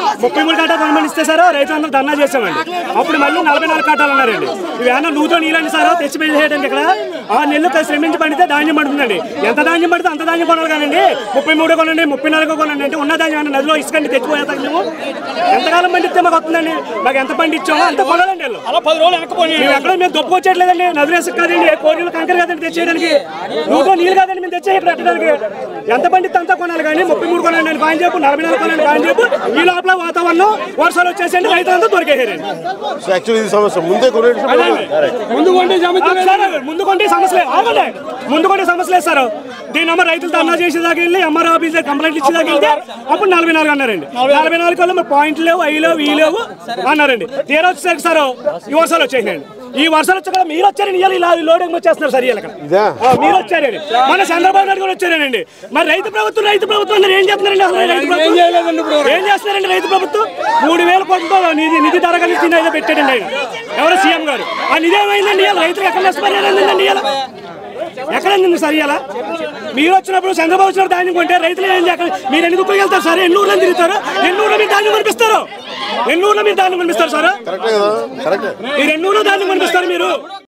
33 కాటాలు కొనమనిస్తే sir రైతులందరూ ధర్నా చేసామండి. అప్పుడు మళ్ళీ 44 కాటాలు అన్నారండి. ఇవేమన్నా నూతో నీళ్ళని సార్ తెచ్చి చేయడానికి ఇక్కడ 6 నెలలు శ్రమించి పండితే ధాన్యం పడుతుందండి. ఎంత ధాన్యం పడితే అంత ధాన్యం కొనాలి కానండి. 33 కొనండి, 34 కొనండి అంటే ఉన్న ధాన్యం నదిలో ఇసుకండి తెచ్చిపోయేస్తాం. మేము ఎంతకాలం పండిస్తే మాకు వస్తుందండి. మాకు ఎంత పండించామో అంత కొనాలండి. మేము ఎక్కడ మేము దొప్పుకొచ్చేయట్లేదండి. నదులు ఇసుక కాదండి, కోరిలు కంకర కాదండి తెచ్చేయడానికి. నూతో నీళ్ళు కాదండి మేము తెచ్చే ఇక్కడ పెట్టడానికి. ఎంత పండితే అంతా కొనాలి కానీ 33 కొనండి అని బాగా చెప్పు, 44 కొనండి బాగా చెప్పు. ఈ లోపల వాతావరణం వర్షాలు వచ్చేసండి, రైతులంతా దొరికేసారండి. ముందు కొంటే సమస్య ఆగండి, ముందు కొంటే సమస్య లేదు సార్. దీని అమ్మ రైతులు ధర్నా చేసేదాకా వెళ్ళి ఎంఆర్ఓ ఆఫీస్ కంప్లైంట్ ఇచ్చేదాకా వెళ్తే అప్పుడు 44 అన్నారండి. 44 వల్ల పాయింట్లు లేవు, అవి లేవు, ఈ లేవు అన్నారండి. తీరా వచ్చేసరికి సార్ ఈ వర్షాలు వచ్చేసాయండి. ఈ వర్షాలు వచ్చి మీరు వచ్చారండి, ఇలా లోడింగ్ వచ్చేస్తున్నారు సార్. ఇలా మీరు వచ్చారండి, మన చంద్రబాబు నాయుడు కూడా వచ్చారండి. మరి రైతు ప్రభుత్వం ఏం చేస్తున్నారండి? అసలు రైతు ప్రభుత్వం ఏం చేస్తున్నారండి? రైతు ప్రభుత్వం 3000 కోట్లతో నిధి తరగతి ఏదో పెట్టాడండి ఆయన, ఎవరో సీఎం గారు. ఆ నిధి ఏమైందండి? రైతులు ఎక్కడ నష్టపరిహారండి? ఇలా ఎక్కడండి సార్? ఇలా మీరు వచ్చినప్పుడు చంద్రబాబు వచ్చినప్పుడు ధాన్యం కొంటే రైతులు ఏం చేయాలి? మీరు ఎన్ని దుక్కులు వెళ్తారు సార్? ఎన్ని ఊళ్ళని తిరుగుతారు? ఎన్ని ఊళ్ళో మీరు ధాన్యం కనిపిస్తారు? ఎన్ని ఊళ్ళో మీరు ధాన్యం కనిపిస్తారు సార్? మీరు ఎన్ని ఊళ్ళో ధాన్యం కనిపిస్తారు మీరు?